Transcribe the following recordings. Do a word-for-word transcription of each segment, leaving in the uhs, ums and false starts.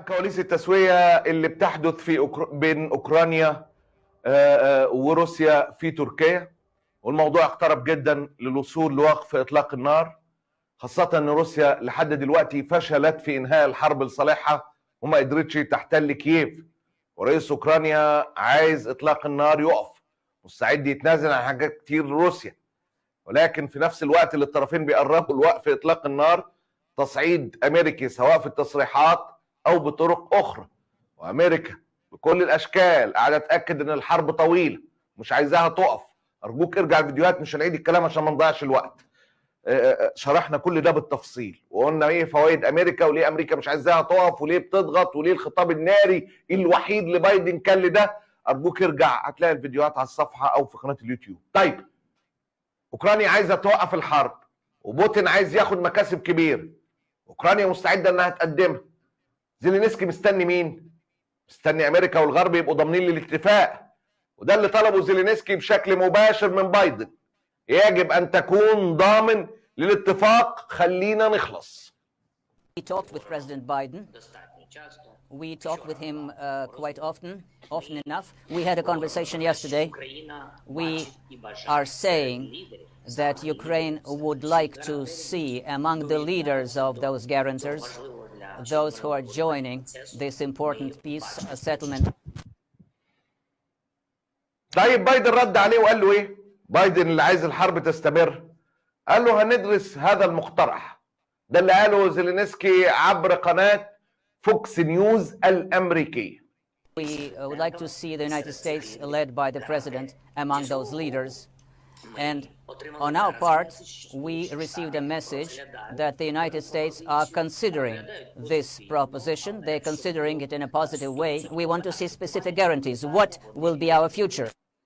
عن كواليس التسوية اللي بتحدث في أوكر... بين أوكرانيا آه، آه، وروسيا في تركيا، والموضوع اقترب جدا للوصول لوقف إطلاق النار، خاصة أن روسيا لحد دلوقتي فشلت في إنهاء الحرب لصالحها وما قدرتش تحتل كييف، ورئيس أوكرانيا عايز إطلاق النار يقف، مستعد يتنازل عن حاجات كتير لروسيا، ولكن في نفس الوقت اللي الطرفين بيقربوا لوقف إطلاق النار تصعيد أمريكي سواء في التصريحات أو بطرق أخرى، وأمريكا بكل الأشكال قاعدة تأكد إن الحرب طويلة مش عايزاها تقف. أرجوك ارجع الفيديوهات، مش هنعيد الكلام عشان ما نضيعش الوقت. شرحنا كل ده بالتفصيل وقلنا ايه فوائد امريكا وليه امريكا مش عايزاها تقف وليه بتضغط وليه الخطاب الناري الوحيد لبايدن كان لده. ارجوك ارجع هتلاقي الفيديوهات على الصفحه او في قناه اليوتيوب. طيب، اوكرانيا عايزه توقف الحرب وبوتين عايز ياخد مكاسب كبيره، اوكرانيا مستعده انها تقدمها. زيلينسكي مستني مين؟ مستني امريكا والغرب يبقوا ضامنين للاتفاق، وده اللي طلبه زيلينسكي بشكل مباشر من بايدن. يجب أن تكون ضامن للاتفاق، خلينا نخلص. We talked with President Biden. We talked with him uh, quite often, often enough. We had a conversation yesterday. We are saying that Ukraine would like to see among the leaders of those guarantors, those who are joining this important peace uh, settlement. طيب بايدن رد عليه وقال له ايه؟ بايدن اللي عايز الحرب تستمر قال له هندرس هذا المقترح. ده اللي قاله زيلينسكي عبر قناة فوكس نيوز الأمريكية. We would like to see the United States led by the president among those leaders. And on our part, we received a message that the United States are considering this proposition. They're considering it in a positive way. We want to see specific guarantees. What will be our future?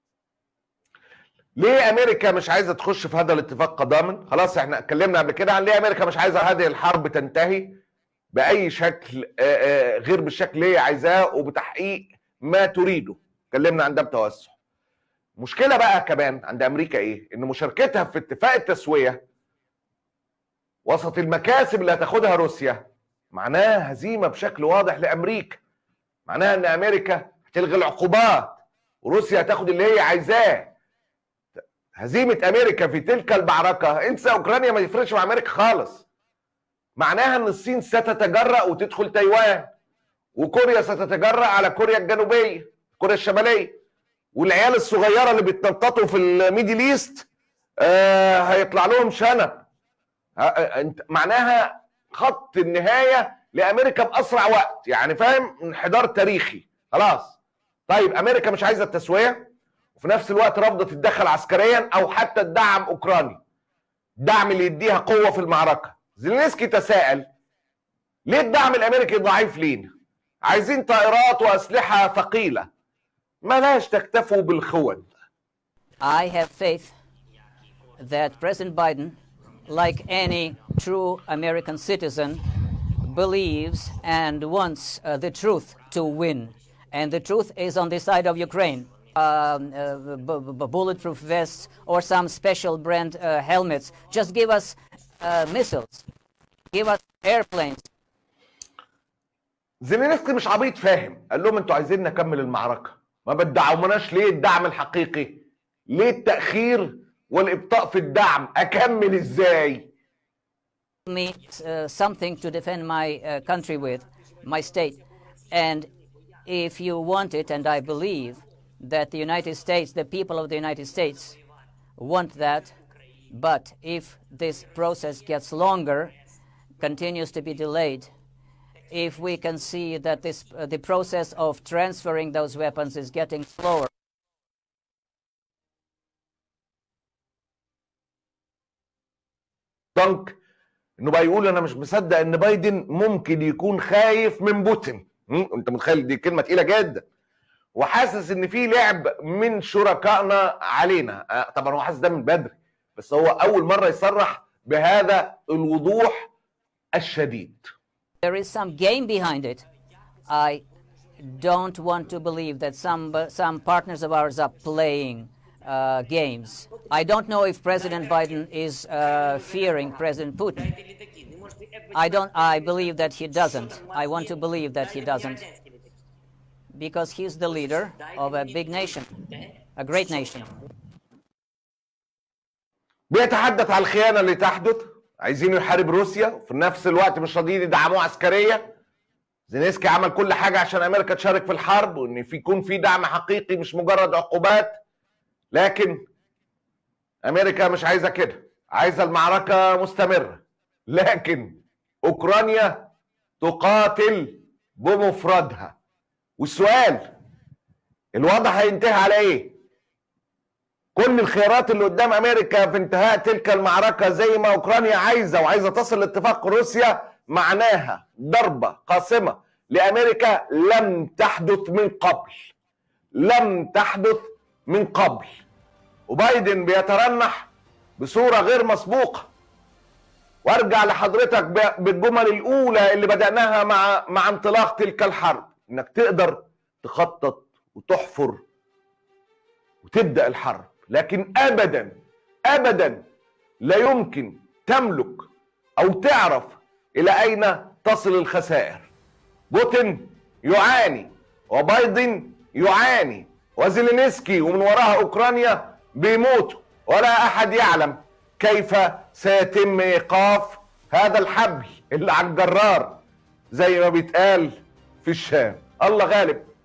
ليه امريكا مش عايزه تخش في هذا الاتفاق كضامن؟ خلاص احنا اتكلمنا قبل كده عن ليه امريكا مش عايزه هذه الحرب تنتهي باي شكل غير بالشكل اللي هي عايزاه وبتحقيق ما تريده. اتكلمنا عن ده بتوسع. مشكله بقى كمان عند امريكا ايه؟ ان مشاركتها في اتفاق التسويه وسط المكاسب اللي هتاخدها روسيا معناها هزيمه بشكل واضح لامريكا. معناها ان امريكا هتلغي العقوبات وروسيا هتاخد اللي هي عايزاه. هزيمة أمريكا في تلك المعركة، انسى أوكرانيا ما يفرقش مع أمريكا خالص. معناها أن الصين ستتجرأ وتدخل تايوان، وكوريا ستتجرأ على كوريا الجنوبية، كوريا الشمالية، والعيال الصغيرة اللي بيتنططوا في الميدل ايست آه هيطلع لهم شنب. معناها خط النهاية لأمريكا بأسرع وقت، يعني فاهم؟ انحدار تاريخي خلاص. طيب أمريكا مش عايزة التسوية وفي نفس الوقت رافضه تتدخل عسكريا او حتى تدعم اوكرانيا، الدعم اللي يديها قوه في المعركه. زيلينسكي تساءل ليه الدعم الامريكي ضعيف لينا؟ عايزين طائرات واسلحه ثقيله، ملاش تكتفوا بالخون. I have faith that President Biden, like any true American citizen, believes and wants uh, the truth to win, and the truth is on the side of Ukraine. Um, uh, bulletproof vests or some special brand uh, helmets. Just give us uh, missiles. Give us airplanes. زيلينسكي مش عبيط، فاهم. قال لهم انتوا عايزين نكمل المعركة، ما بدعموناش ليه الدعم الحقيقي؟ ليه التأخير والإبطاء في الدعم؟ أكمل إزاي؟ Me uh, something to defend my uh, country with, my state. And if you want it, and I believe that the United States, the people of the United States want that, but if this process gets longer, continues to be delayed, if we can see that this, uh, the process of transferring those weapons is getting slower. دونك انه بقى يقول انا مش مصدق ان بايدن ممكن يكون خايف من بوتين. انت متخيل؟ دي كلمة تقيلة جدا. وحاسس ان في لعب من شركائنا علينا. طبعا هو حاسس ده من بدري، بس هو اول مره يصرح بهذا الوضوح الشديد. There is some game behind it. I don't want to believe that some some partners of ours are playing uh, games. I don't know if President Biden is uh, fearing President Putin. I don't. I believe that he doesn't. I want to believe that he doesn't, because he's the leader of a big nation, a great nation. بيتحدث عن الخيانة اللي تحدث، عايزين يحارب روسيا وفي نفس الوقت مش راضيين يدعموه عسكريا. زيلينسكي عمل كل حاجة عشان أمريكا تشارك في الحرب وإن في يكون في دعم حقيقي مش مجرد عقوبات، لكن أمريكا مش عايزة كده، عايزة المعركة مستمرة. لكن أوكرانيا تقاتل بمفردها. والسؤال، الوضع هينتهي على إيه؟ كل الخيارات اللي قدام أمريكا في انتهاء تلك المعركة زي ما أوكرانيا عايزة وعايزة تصل لاتفاق روسيا معناها ضربة قاصمة لأمريكا لم تحدث من قبل، لم تحدث من قبل. وبايدن بيترنح بصورة غير مسبوقة. وارجع لحضرتك بالجمل الأولى اللي بدأناها مع مع انطلاق تلك الحرب، إنك تقدر تخطط وتحفر وتبدأ الحرب، لكن أبدا أبدا لا يمكن تملك أو تعرف إلى أين تصل الخسائر. بوتين يعاني وبايدن يعاني وزيلينسكي ومن وراها أوكرانيا بيموتوا، ولا أحد يعلم كيف سيتم إيقاف هذا الحبل اللي على الجرار زي ما بيتقال في الشام. الله غالب.